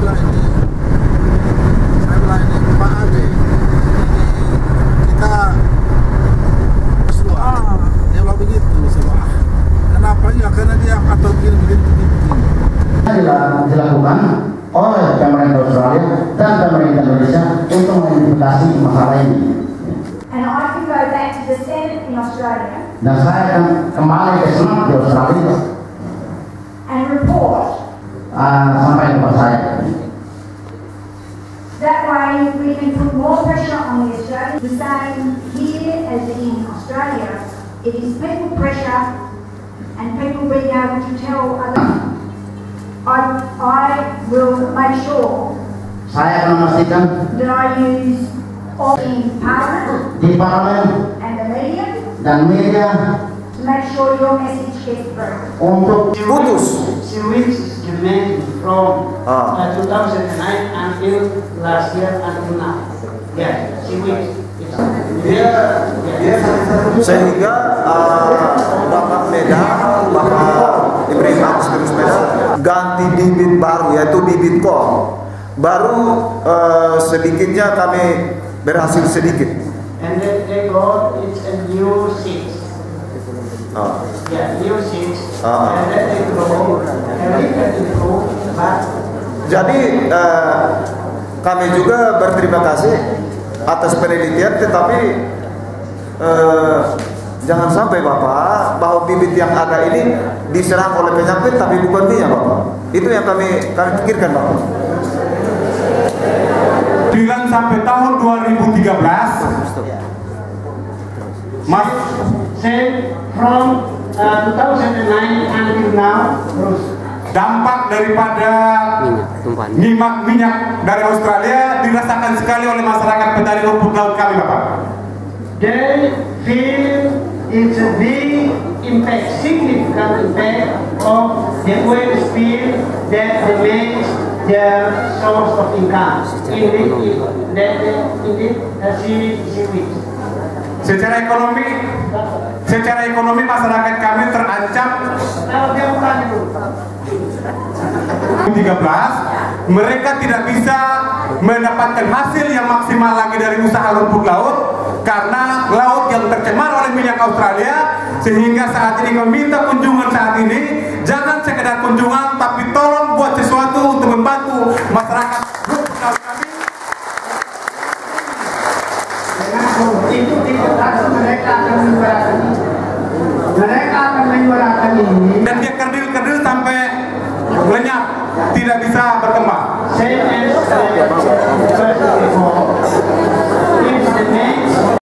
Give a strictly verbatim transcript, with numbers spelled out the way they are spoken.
bilang ini, saya bilang ini Pak Ade, kita bersuara. Dia bilang begitu, saya bilang, ah, kenapa ya? Karena dia atur begini begini begini. Dilakukan oleh pemerintah Australia dan pemerintah Indonesia untuk mengidentifikasi masalah ini. And I can go back to the Senate in Australia. Dan saya akan kembali ke Senat di Australia. And report. Uh, sampai kepada saya. That way we can put more pressure on the Australians. The same here as in Australia. It is people pressure and people being able to tell others. I, I will make sure Saya akan memastikan that I use all in Parliament di Parlemen and the media dan media to make sure your message gets through. untuk putus. She reached the man from Ah. uh, two thousand nine until last year until now. Yeah, she reached. Dia, dia sehingga uh, Bapak Medan, Bapak Ibrahim Agus Medan ganti bibit baru yaitu bibit kol. Baru uh, sedikitnya kami berhasil sedikit. And then they got it's a new seed. Uh. Yeah, new seeds. Ah. And then they grow, and they can improve, but Jadi uh, kami juga berterima kasih atas penelitian, tetapi uh, jangan sampai Bapak bahwa bibit yang ada ini diserang oleh penyakit tapi bukan dia Bapak. Itu yang kami kami pikirkan Bapak. sembilan sampai tahun dua ribu tiga belas Mas say from uh, two thousand nine until now, dampak daripada nyimak minyak dari Australia dirasakan sekali oleh masyarakat petani rumput laut kami Bapak. they feel it's a big impact, significant impact of the oil spill that remains their source of income in the in the, in the uh, sea, seaweed. Secara ekonomi, secara ekonomi masyarakat kami terancam. Kalau dia bukan itu. tiga belas mereka tidak bisa mendapatkan hasil yang maksimal lagi dari usaha rumput laut karena laut yang tercemar oleh minyak Australia, sehingga saat ini meminta kunjungan saat ini jangan sekedar kunjungan tapi tolong buat sesuatu untuk membantu masyarakat rumput laut kami. Itu itu langsung mereka akan menyuarakan ini. Mereka akan menyuarakan ini. Dan dia kerdil-kerdil sampai lenyap, tidak bisa berkembang. Same as uh,